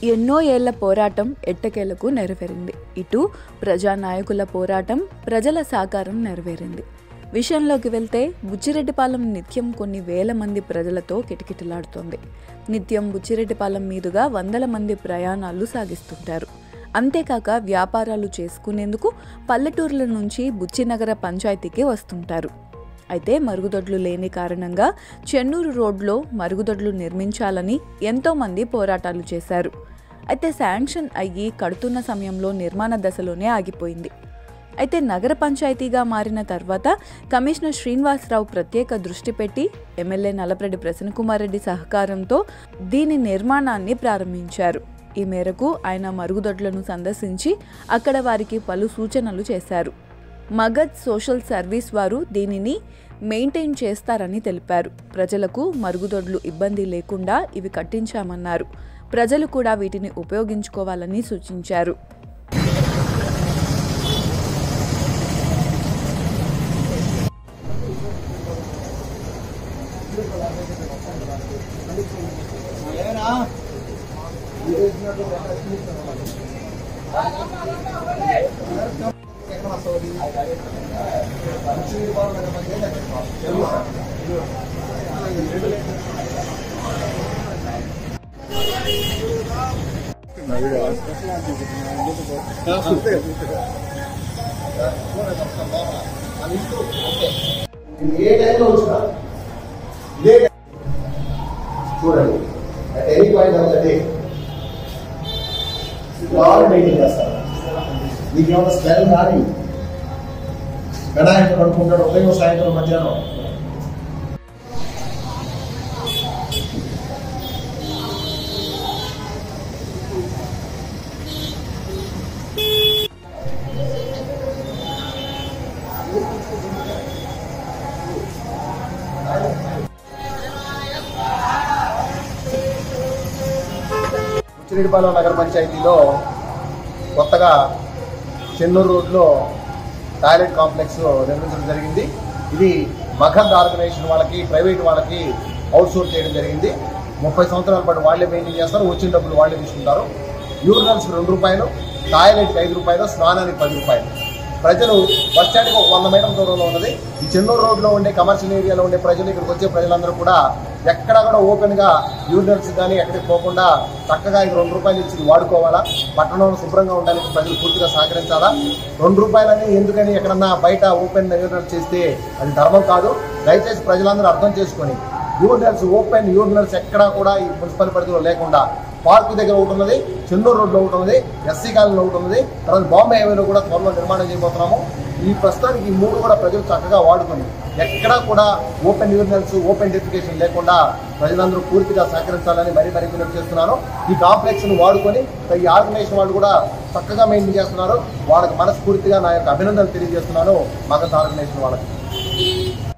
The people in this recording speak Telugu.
ఎన్నో ఏళ్ల పోరాటం ఎట్టకేలకు నెరవేరింది. ఇటు ప్రజానాయకుల పోరాటం, ప్రజల సహకారం నెరవేరింది. విషయంలోకి వెళ్తే బుచ్చిరెడ్డిపాలెం నిత్యం కొన్ని వేల మంది ప్రజలతో కిటకిటలాడుతోంది. నిత్యం బుచ్చిరెడ్డిపాలెం మీదుగా వందల మంది ప్రయాణాలు సాగిస్తుంటారు. అంతేకాక వ్యాపారాలు చేసుకునేందుకు పల్లెటూర్ల నుంచి బుచ్చినగర పంచాయతీకి వస్తుంటారు. అయితే మరుగుదొడ్లు లేని కారణంగా చెన్నూరు రోడ్లో మరుగుదొడ్లు నిర్మించాలని ఎంతోమంది పోరాటాలు చేశారు. అయితే శాంక్షన్ అయ్యి కడుతున్న సమయంలో నిర్మాణ దశలోనే ఆగిపోయింది. అయితే నగర పంచాయతీగా మారిన తర్వాత కమిషనర్ శ్రీనివాసరావు ప్రత్యేక దృష్టి పెట్టి ఎమ్మెల్యే నల్లపరెడ్డి ప్రసన్నకుమార్ రెడ్డి సహకారంతో దీని నిర్మాణాన్ని ప్రారంభించారు. ఈ మేరకు ఆయన మరుగుదొడ్లను సందర్శించి అక్కడ వారికి పలు సూచనలు చేశారు. మగధ్ సోషల్ సర్వీస్ వారు దీనిని మెయింటైన్ చేస్తారని తెలిపారు. ప్రజలకు మరుగుదొడ్లు ఇబ్బంది లేకుండా ఇవి కట్టించామన్నారు. ప్రజలు కూడా వీటిని ఉపయోగించుకోవాలని సూచించారు. చూడండి any point of the day all maintain చేస్తారు. మీకు ఏమైనా స్మెల్ కానీ గణాయంతో పడుకుంటాడు ఉదయం సాయంత్రం మధ్యాహ్నం. బుచ్చిరెడ్డిపాలెం నగర పంచాయతీలో కొత్తగా చెన్నూరు రోడ్లో టాయిలెట్ కాంప్లెక్స్ నిర్మించడం జరిగింది. ఇది మగధ్ ఆర్గనైజేషన్ వాళ్ళకి, ప్రైవేట్ వాళ్ళకి అవుట్సోర్స్ చేయడం జరిగింది. 30 సంవత్సరాల పాటు వాళ్ళే మెయింటైన్ చేస్తారు. వచ్చిన డబ్బులు వాళ్ళే తీసుకుంటారు. యూరినల్స్కి ₹2, టాయిలెట్కి ₹5, స్నానానికి ₹10. ప్రజలు బస్ స్టాండ్కి ఒక 100 మీటర్ల దూరంలో ఉన్నది. ఈ చెన్నూరు రోడ్లో ఉండే కమర్షియల్ ఏరియాలో ఉండే ప్రజలు, ఇక్కడికి వచ్చే ప్రజలందరూ కూడా ఎక్కడా కూడా ఓపెన్గా యూరినల్స్ కానీ ఎక్కడికి పోకుండా చక్కగా ఇది ₹2 ఇచ్చి వాడుకోవాలా. పట్టణంలో శుభ్రంగా ఉండడానికి ప్రజలు పూర్తిగా సహకరించాలా. ₹2 ఎందుకని ఎక్కడన్నా బయట ఓపెన్ యూరినల్స్ చేస్తే అది ధర్మం కాదు. దయచేసి ప్రజలందరూ అర్థం చేసుకొని యూరినల్స్, ఓపెన్ యూరినల్స్ ఎక్కడా కూడా ఈ మున్సిపల్ పరిధిలో లేకుండా పార్కు దగ్గర ఒకటి ఉన్నది, చెన్నూరు రోడ్లో ఒకటి ఉన్నది, ఎస్సీ కాలనీలో ఒకటి ఉన్నది, తర్వాత బాంబే హైవేలో కూడా త్వరలో నిర్మాణం చేయబోతున్నాము. ఈ ప్రస్తుతానికి ఈ 3 కూడా ప్రజలు చక్కగా వాడుకొని ఎక్కడా కూడా ఓపెన్ యూరినల్స్, ఓపెన్ డెఫికేషన్ లేకుండా ప్రజలందరూ పూర్తిగా సహకరించాలని మరీ విజ్ఞప్తి చేస్తున్నాను. ఈ కాంప్లెక్స్ను వాడుకొని ఈ ఆర్గనైజేషన్ వాళ్ళు కూడా చక్కగా మెయింటైన్ చేస్తున్నారు. వాళ్ళకి మనస్ఫూర్తిగా నా యొక్క అభినందనలు తెలియజేస్తున్నాను మగధ్ ఆర్గనైజేషన్ వాళ్ళకి.